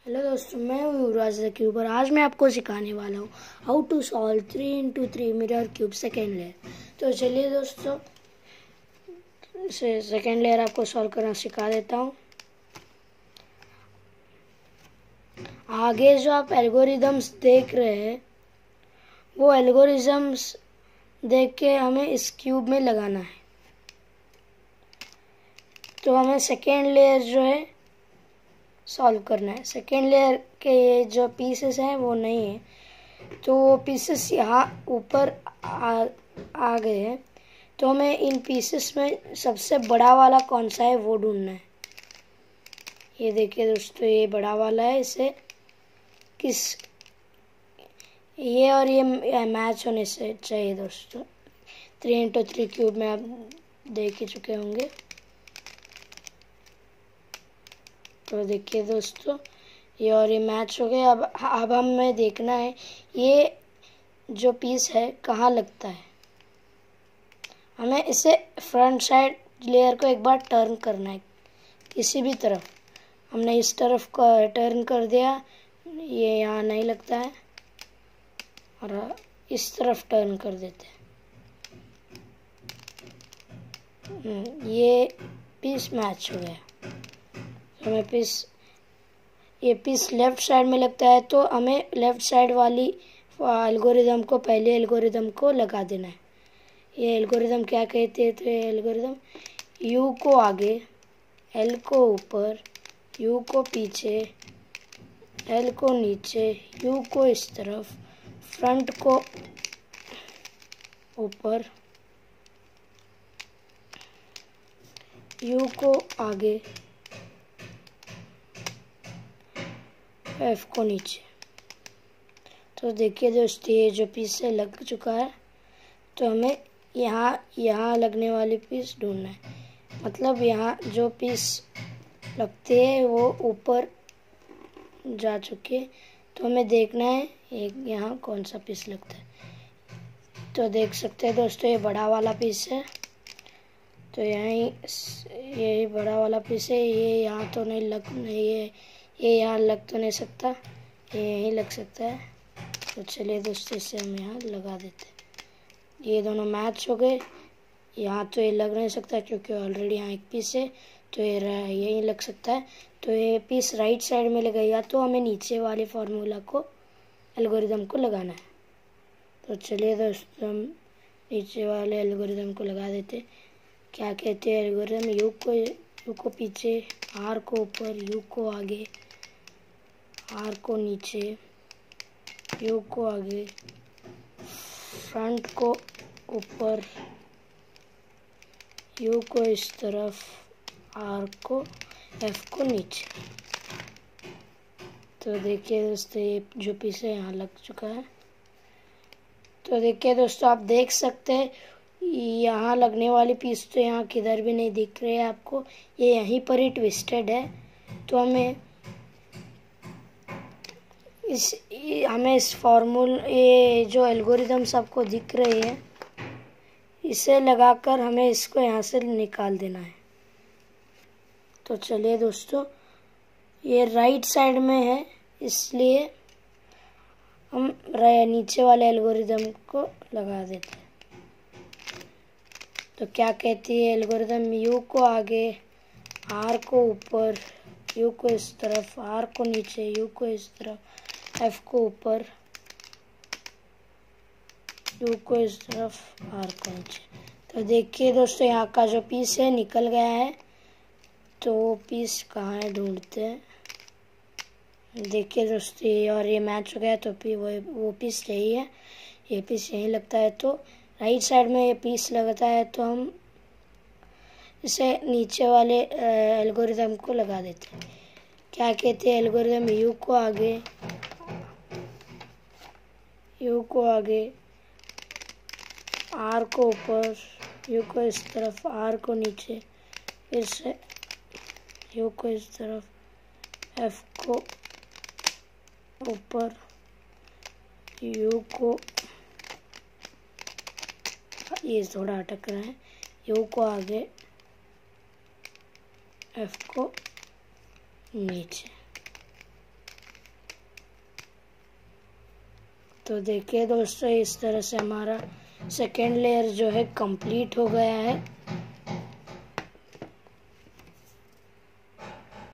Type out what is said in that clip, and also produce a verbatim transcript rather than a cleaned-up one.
Hello दोस्तों, मैं हूँ युवराज द क्यूब और आज मैं आपको सिखाने वाला हूँ how to solve three into three mirror cube second layer. तो चलिए दोस्तों, से सेकेंड लेयर आपको सॉल्व करना सिखा देता हूँ। आगे जो आप एल्गोरिदम्स देख रहे हैं वो एल्गोरिदम्स देख के हमें इस क्यूब में लगाना है। तो हमें सेकेंड लेयर जो है सॉल्व करना है। सेकेंड लेयर के ये जो पीसेस हैं वो नहीं है, तो वो पीसेस यहाँ ऊपर आ, आ गए हैं। तो हमें इन पीसेस में सबसे बड़ा वाला कौन सा है वो ढूंढना है। ये देखिए दोस्तों, ये बड़ा वाला है। इसे किस ये और ये मैच होने से चाहिए दोस्तों। थ्री इंटू थ्री क्यूब में आप देख ही चुके होंगे। तो देखिए दोस्तों, ये और ये मैच हो गए। अब अब हमें देखना है ये जो पीस है कहाँ लगता है। हमें इसे फ्रंट साइड लेयर को एक बार टर्न करना है किसी भी तरफ। हमने इस तरफ को टर्न कर दिया, ये यहाँ नहीं लगता है, और इस तरफ टर्न कर देते हैं। ये पीस मैच हो गया। हमें पीस ये पीस लेफ्ट साइड में लगता है, तो हमें लेफ्ट साइड वाली एल्गोरिदम को पहले एल्गोरिदम को लगा देना है। ये एल्गोरिदम क्या कहते हैं? तो ये एल्गोरिदम यू को आगे, एल को ऊपर, यू को पीछे, एल को नीचे, यू को इस तरफ, फ्रंट को ऊपर, यू को आगे, एफ को नीचे। तो देखिए दोस्तों, ये जो पीस है लग चुका है। तो हमें यहाँ यहाँ लगने वाली पीस ढूंढना है। मतलब यहाँ जो पीस लगते हैं वो ऊपर जा चुके। तो हमें देखना है एक यहाँ कौन सा पीस लगता है। तो देख सकते हैं दोस्तों, ये बड़ा वाला पीस है। तो यहीं यही बड़ा वाला पीस है। ये यहाँ तो नहीं लग नहीं ये ये यहाँ लग तो नहीं सकता, ये यहीं लग सकता है। तो चलिए दोस्तों, इसे हम यहाँ लगा देते हैं। ये दोनों मैच हो गए। यहाँ तो ये लग नहीं सकता क्योंकि ऑलरेडी यहाँ एक पीस है, तो ये यहीं लग सकता है। तो ये पीस राइट साइड में लगेगा, तो हमें नीचे वाले फार्मूला को एल्गोरिदम को लगाना है। तो चलिए दोस्तों, हम नीचे वाले एल्गोरिदम को लगा देते हैं। क्या कहते हैं एल्गोरिदम? यू को यू को पीछे, आर को ऊपर, यू को आगे, आर को नीचे, यू को आगे, फ्रंट को ऊपर, यू को इस तरफ, आर को, एफ को नीचे। तो देखिए दोस्तों, ये जो पीस है यहाँ लग चुका है। तो देखिए दोस्तों, आप देख सकते हैं यहाँ लगने वाली पीस तो यहाँ किधर भी नहीं दिख रही है आपको। ये यहीं पर ही ट्विस्टेड है। तो हमें इस हमें इस फॉर्मूल ये जो एल्गोरिदम्स आपको दिख रही है, इसे लगाकर हमें इसको यहाँ से निकाल देना है। तो चलिए दोस्तों, ये राइट साइड में है, इसलिए हम नीचे वाले एल्गोरिदम को लगा देते हैं। तो क्या कहती है एल्गोरिदम? यू को आगे, आर को ऊपर, यू को इस तरफ, आर को नीचे, यू को इस तरफ, एफ को ऊपर, यू को इस तरफ, आर को नीचे। तो देखिए दोस्तों, यहाँ का जो पीस है निकल गया है। तो वो पीस कहाँ है ढूंढते हैं। देखिए दोस्तों, ये और ये मैच हो गया। तो पी वो वो पीस यही है, ये पीस यहीं लगता है। तो राइट साइड में ये पीस लगता है, तो हम इसे नीचे वाले एल्गोरिदम को लगा देते हैं। क्या कहते हैं एल्गोरिदम? यू को आगे, यू को आगे, आर को ऊपर, यू को इस तरफ, आर को नीचे, फिर से यू को इस तरफ, एफ को ऊपर, यू को, ये थोड़ा अटक रहा है, यू को आगे, एफ को नीचे। तो देखिए दोस्तों, इस तरह से हमारा सेकेंड लेयर जो है कंप्लीट हो गया है।